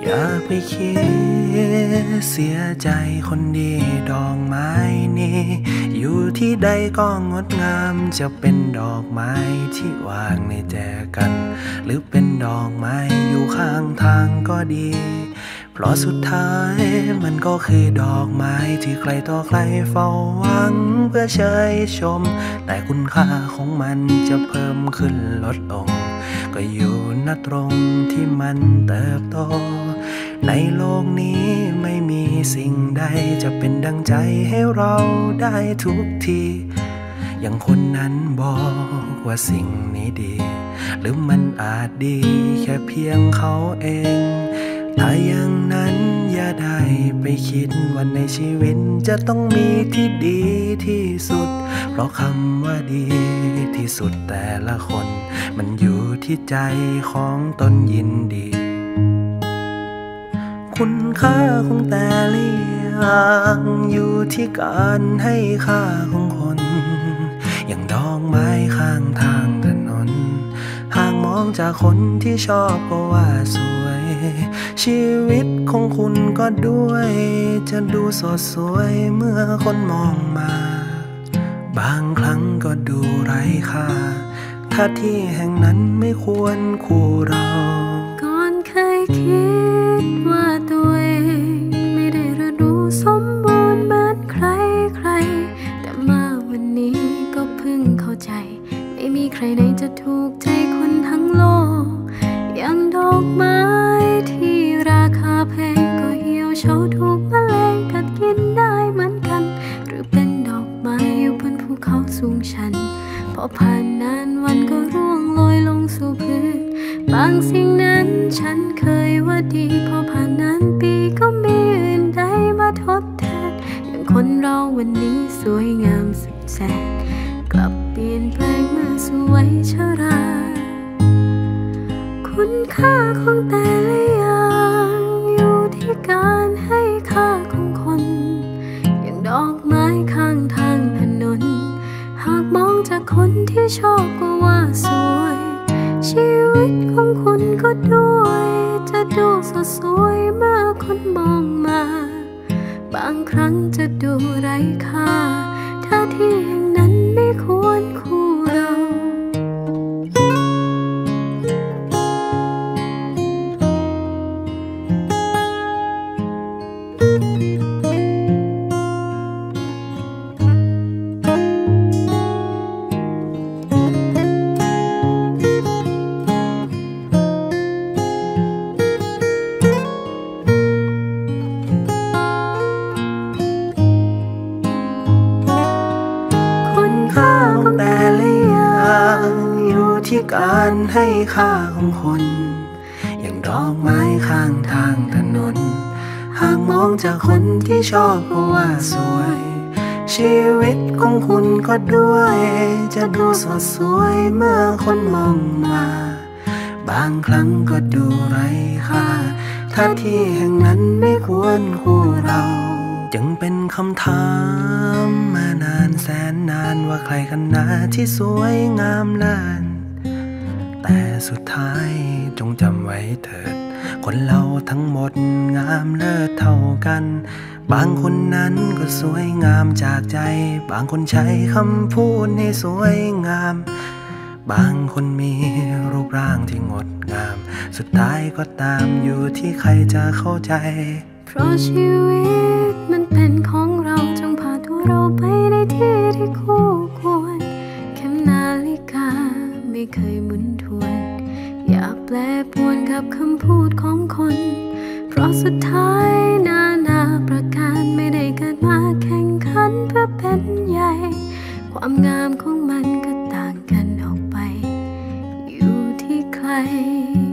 อย่าไปคิดเสียใจคนดีดอกไม้นี้อยู่ที่ใดก็งดงามจะเป็นดอกไม้ที่วางในแจกันหรือเป็นดอกไม้อยู่ข้างทางก็ดีเพราะสุดท้ายมันก็คือดอกไม้ที่ใครต่อใครเฝ้าหวังเพื่อเชยชมแต่คุณค่าของมันจะเพิ่มขึ้นลดลงก็อยู่ณตรงที่มันเติบโตในโลกนี้ไม่มีสิ่งใดจะเป็นดังใจให้เราได้ทุกทีอย่างคนนั้นบอกว่าสิ่งนี้ดีหรือมันอาจดีแค่เพียงเขาเองถ้าอย่างนั้นอย่าได้ไปคิดว่าในชีวิตจะต้องมีที่ดีที่สุดเพราะคำว่าดีที่สุดแต่ละคนมันอยู่ที่ใจของตนยินดีคุณค่าของแต่ละอย่างอยู่ที่การให้ค่าของคนอย่างดอกไม้ข้างทางถนนหากมองจากคนที่ชอบก็ว่าสวยชีวิตของคุณก็ด้วยจะดูสดสวยเมื่อคนมองมาบางครั้งก็ดูไร้ค่าถ้าที่แห่งนั้นไม่ควรคู่เราก่อนเคยคิดว่าตัวเองไม่ได้ดูสมบูรณ์เหมือนใครแต่มาวันนี้ก็เพิ่งเข้าใจไม่มีใครไหนจะถูกใจคนทั้งโลกอย่างดอกไม้ที่ราคาแพงก็เหี่ยวเฉาถูกแมลงกัดกินได้เหมือนกันหรือเป็นดอกไม้อยู่บนภูเขาสูงชันพอผ่านนานวันก็ร่วงโรยลงสู่พื้นบางสิ่งนั้นฉันเคยว่าดีพอผ่านนานปีก็มีอื่นใดมาทดแทนอย่างคนเราวันนี้สวยงามสุดแสนกลับเปลี่ยนแปลงเมื่อสวยชราคุณค่าของแต่ละอย่างอยู่ที่การให้ค่าของคนอย่างดอกไม้ข้างทางถนนหากมองจากคนที่ชอบก็ว่าสวยชีวิตของคุณก็ด้วยจะดูสดสวยเมื่อคนมองมาบางครั้งจะดูไร้ค่าถ้าที่แห่งนั้นไม่ควรคู่เราแต่ละอย่างอยู่ที่การให้ค่าของคนอย่างดอกไม้ข้างทางถนนหากมองจากคนที่ชอบก็ว่าสวยชีวิตของคุณก็ด้วยจะดูสดสวยเมื่อคนมองมาบางครั้งก็ดูไร้ค่าถ้าที่แห่งนั้นไม่ควรคู่เราจึงเป็นคำถามมานานแสนนานว่าใครกันนะที่สวยงามเลิศแต่สุดท้ายจงจำไว้เถิดคนเราทั้งหมดงามเลิศเท่ากันบางคนนั้นก็สวยงามจากใจบางคนใช้คำพูดให้สวยงามบางคนมีรูปร่างที่งดงามสุดท้ายก็ตามอยู่ที่ใครจะเข้าใจเพราะชีวิตมันเป็นของเราจงพาตัวเราไปในที่ที่คู่ควรเข็มนาฬิกาไม่เคยหมุนทวนอย่าแปรปรวนกับคำพูดของคนเพราะสุดท้ายนาประการไม่ได้เกิดมาแข่งขันเพื่อเป็นใหญ่ความงามของมันก็ต่างกันออกไปอยู่ที่ใคร